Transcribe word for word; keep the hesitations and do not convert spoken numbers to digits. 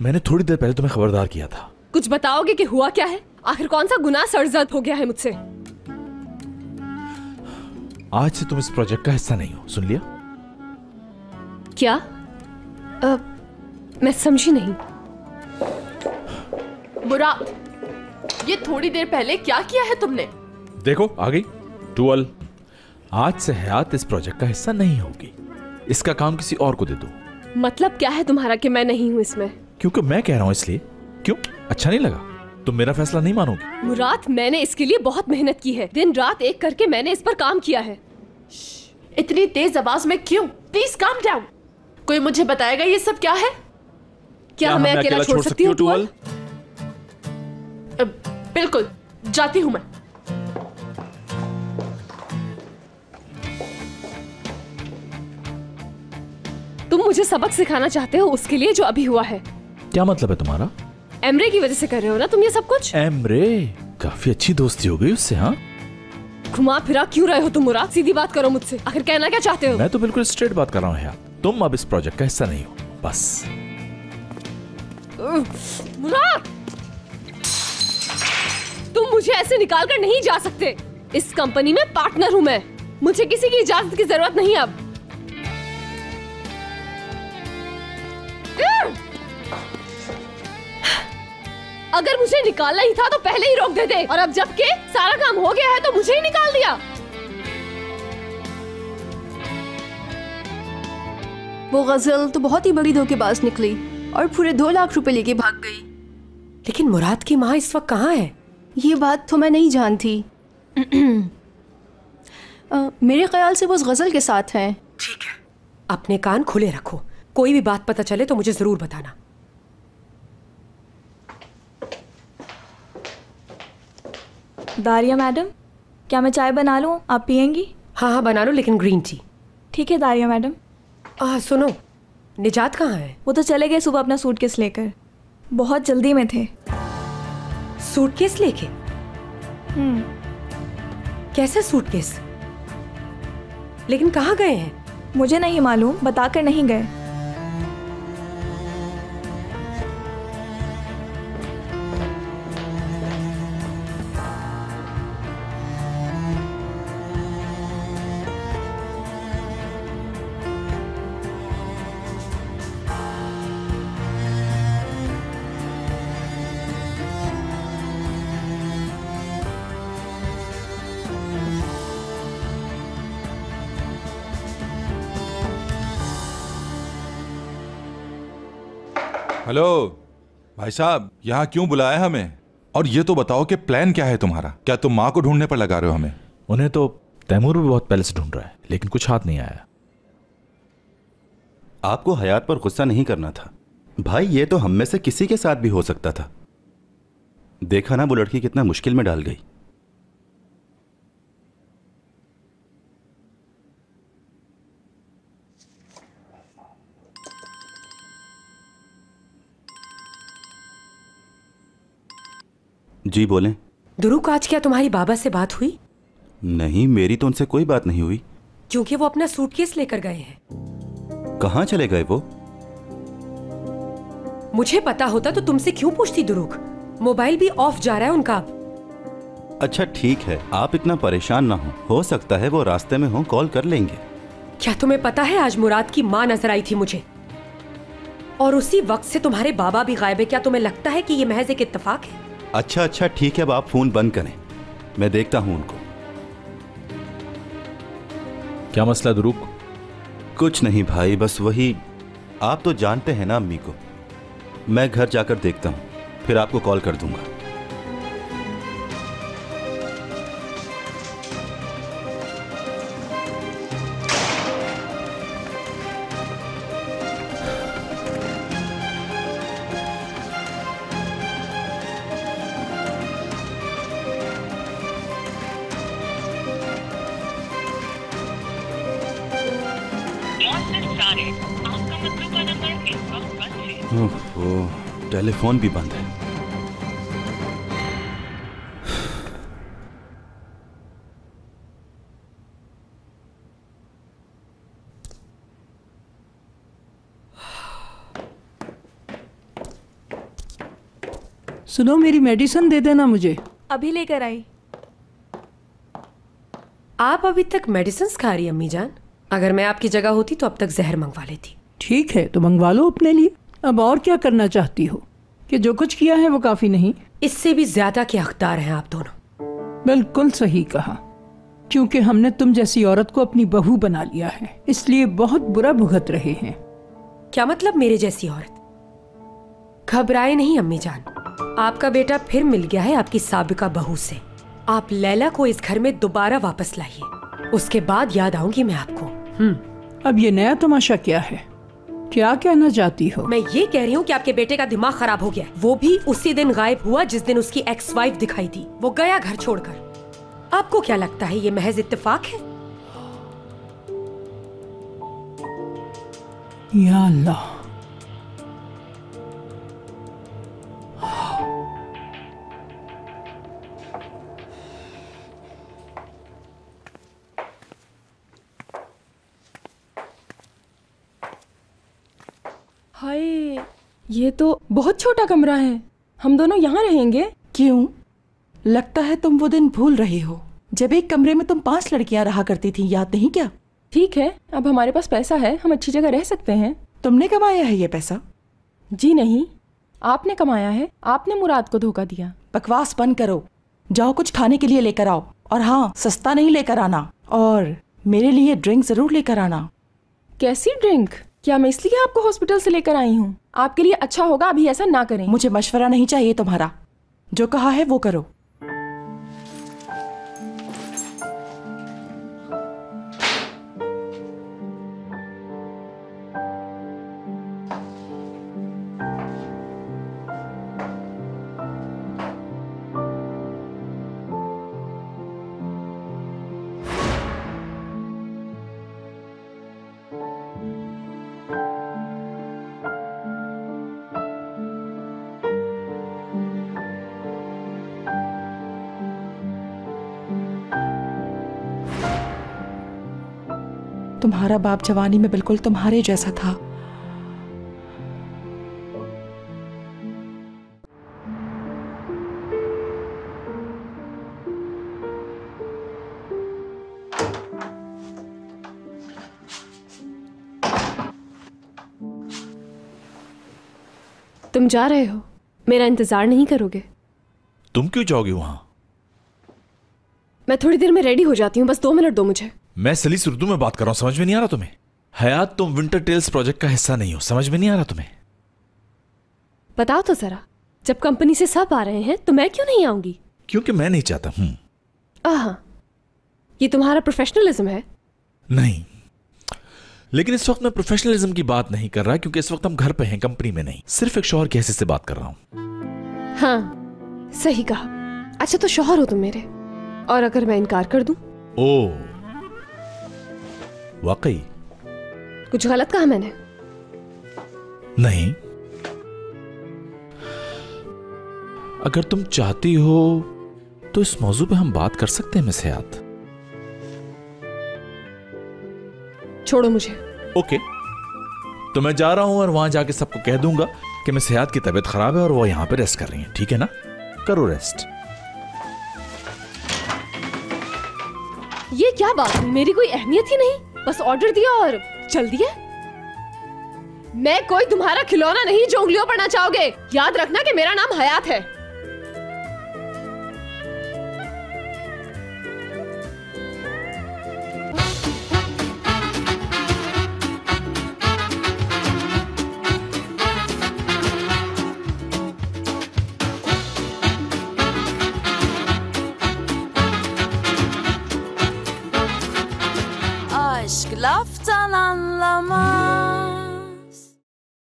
मैंने थोड़ी देर पहले तुम्हें खबरदार किया था। कुछ बताओगे कि हुआ क्या है? आखिर कौन सा गुनाह सरजद हो गया है मुझसे? आज से तुम इस प्रोजेक्ट का हिस्सा नहीं हो, सुन लिया? क्या? आ, मैं समझी नहीं। मुराद, ये थोड़ी देर पहले क्या किया है तुमने? देखो आ गई टूअल। आज से हयात इस प्रोजेक्ट का हिस्सा नहीं होगी। इसका काम किसी और को दे दो। मतलब क्या है तुम्हारा कि मैं नहीं हूँ इसमें? क्योंकि मैं कह रहा हूँ इसलिए। क्यों, अच्छा नहीं लगा? तुम मेरा फैसला नहीं मानोगी? मुराद, मैंने इसके लिए बहुत मेहनत की है। दिन रात एक करके मैंने इस पर काम किया है। इतनी तेज आवाज में क्यों? Please calm down. कोई मुझे बताएगा ये सब क्या है? क्या, क्या मैं अकेला, अकेला छोड़, छोड़ सकती हूँ टूअल? बिल्कुल, जाती हूँ मैं। तुम मुझे सबक सिखाना चाहते हो उसके लिए जो अभी हुआ है? क्या मतलब है तुम्हारा? एमरे की वजह से कर रहे हो ना तुम ये सब कुछ? एमरे? काफी अच्छी दोस्ती हो गई उससे। हाँ, घुमा फिरा क्यों रहे हो तुम मुराद? सीधी बात करो मुझसे। आखिर कहना क्या चाहते हो? मैं तो बिल्कुल स्ट्रेट बात कर रहा हूँ यार। तुम अब इस प्रोजेक्ट का हिस्सा नहीं हो, बस। मुराद, तुम मुझे ऐसे निकाल कर नहीं जा सकते। इस कंपनी में पार्टनर हूँ मैं। मुझे किसी की इजाजत की जरूरत नहीं अब। अगर मुझे निकालना ही था तो पहले ही रोक देते, और अब जबकि सारा काम हो गया है तो मुझे ही निकाल दिया। वो गजल तो बहुत ही बड़ी धोखेबाज निकली और पूरे दो लाख रुपए लेके भाग गई। लेकिन मुराद की माँ इस वक्त कहाँ है? ये बात तो मैं नहीं जानती। आ, मेरे ख्याल से वो उस गजल के साथ हैं। ठीक है, अपने कान खुले रखो। कोई भी बात पता चले तो मुझे जरूर बताना। दारिया मैडम, क्या मैं चाय बना लूं? आप पियेंगी? हाँ हाँ बना लो, लेकिन ग्रीन टी। ठीक है दारिया मैडम। आ, सुनो, निजात कहाँ है? वो तो चले गए सुबह अपना सूटकेस लेकर। बहुत जल्दी में थे। सूटकेस लेके? हम्म। कैसे सूटकेस? लेकिन कहाँ गए हैं? मुझे नहीं मालूम, बताकर नहीं गए। हेलो भाई साहब, यहाँ क्यों बुलाया हमें? और ये तो बताओ कि प्लान क्या है तुम्हारा? क्या तुम माँ को ढूंढने पर लगा रहे हो हमें? उन्हें तो तैमूर भी बहुत पहले से ढूंढ रहा है, लेकिन कुछ हाथ नहीं आया। आपको हयात पर गुस्सा नहीं करना था भाई। ये तो हम में से किसी के साथ भी हो सकता था। देखा ना वो लड़की कितना मुश्किल में डाल गई। जी बोलें। दुरुक, आज क्या तुम्हारी बाबा से बात हुई? नहीं, मेरी तो उनसे कोई बात नहीं हुई। क्योंकि वो अपना सूटकेस लेकर गए हैं। कहाँ चले गए वो? मुझे पता होता तो तुमसे क्यों पूछती दुरुक। मोबाइल भी ऑफ जा रहा है उनका अब। अच्छा ठीक है, आप इतना परेशान ना हो हो सकता है वो रास्ते में हो, कॉल कर लेंगे। क्या तुम्हें पता है आज मुराद की माँ नजर आई थी मुझे, और उसी वक्त से तुम्हारे बाबा भी गायब है। क्या तुम्हें लगता है कि ये महज एक इत्तेफाक है? अच्छा अच्छा ठीक है, अब आप फोन बंद करें, मैं देखता हूं उनको। क्या मसला दुरुक? कुछ नहीं भाई, बस वही, आप तो जानते हैं ना अम्मी को। मैं घर जाकर देखता हूं, फिर आपको कॉल कर दूंगा। ओह, टेलीफोन भी बंद है। सुनो, मेरी मेडिसिन दे देना मुझे। अभी लेकर आई। आप अभी तक मेडिसिन खा रही अम्मी जान? अगर मैं आपकी जगह होती तो अब तक जहर मंगवा लेती। ठीक है, तो मंगवा लो अपने लिए। अब और क्या करना चाहती हो? कि जो कुछ किया है वो काफी नहीं? इससे भी ज्यादा के हकदार हैं आप दोनों। बिल्कुल सही कहा, क्योंकि हमने तुम जैसी औरत को अपनी बहू बना लिया है, इसलिए बहुत बुरा भुगत रहे हैं। क्या मतलब मेरे जैसी औरत? घबराए नहीं अम्मी जान, आपका बेटा फिर मिल गया है आपकी साबिका बहू से। आप लैला को इस घर में दोबारा वापस लाइए, उसके बाद याद आऊंगी मैं आपको। हम्म, अब ये नया तमाशा क्या है? क्या कहना चाहती हो? मैं ये कह रही हूँ कि आपके बेटे का दिमाग खराब हो गया है। वो भी उसी दिन गायब हुआ जिस दिन उसकी एक्स वाइफ दिखाई दी। वो गया घर छोड़कर। आपको क्या लगता है ये महज इत्तेफाक है? या अल्लाह, हाय, ये तो बहुत छोटा कमरा है। हम दोनों यहाँ रहेंगे? क्यों? लगता है तुम वो दिन भूल रही हो जब एक कमरे में तुम पांच लड़कियां रहा करती थी, याद नहीं क्या? ठीक है, अब हमारे पास पैसा है, हम अच्छी जगह रह सकते हैं। तुमने कमाया है ये पैसा? जी नहीं, आपने कमाया है। आपने मुराद को धोखा दिया। बकवास बंद करो, जाओ कुछ खाने के लिए लेकर आओ, और हाँ, सस्ता नहीं लेकर आना, और मेरे लिए ड्रिंक जरूर लेकर आना। कैसी ड्रिंक? क्या मैं इसलिए आपको हॉस्पिटल से लेकर आई हूँ? आपके लिए अच्छा होगा अभी ऐसा ना करें। मुझे मशवरा नहीं चाहिए तुम्हारा, जो कहा है वो करो। तुम्हारा बाप जवानी में बिल्कुल तुम्हारे जैसा था। तुम जा रहे हो, मेरा इंतजार नहीं करोगे? तुम क्यों जाओगी वहां? मैं थोड़ी देर में रेडी हो जाती हूँ, बस दो मिनट दो मुझे। मैं सलीस उर्दू में बात कर रहा हूं, समझ में नहीं आ रहा तुम्हें? हयात, तुम विंटर टेल्स प्रोजेक्ट का हिस्सा नहीं हो, समझ में नहीं आ रहा तुम्हें? बताओ तो जरा, जब कंपनी से सब आ रहे हैं तो मैं क्यों नहीं आऊंगी? क्योंकि मैं नहीं चाहता हूं। आहा, ये तुम्हारा प्रोफेशनलिज्म है? नहीं, लेकिन इस वक्त मैं प्रोफेशनलिज्म की बात नहीं कर रहा, क्योंकि इस वक्त हम घर पे हैं, कंपनी में नहीं। सिर्फ एक शौहर की हैसियत से बात कर रहा हूं। हाँ, सही कहा। अच्छा, तो शौहर हो तुम मेरे, और अगर मैं इनकार कर दूं? ओ, वाकई कुछ गलत कहा मैंने? नहीं, अगर तुम चाहती हो तो इस मौजू पे हम बात कर सकते हैं मिस हयात। छोड़ो मुझे। ओके, तो मैं जा रहा हूं और वहां जाके सबको कह दूंगा कि मिस हयात की तबीयत खराब है और वो यहां पे रेस्ट कर रही हैं। ठीक है ना? करो रेस्ट। ये क्या बात हुई? मेरी कोई अहमियत ही नहीं, बस ऑर्डर दिया और चल दिया। मैं कोई तुम्हारा खिलौना नहीं जो उंगलियों पर ना चाहोगे। याद रखना कि मेरा नाम हयात है। Aşk laftan anlamaz.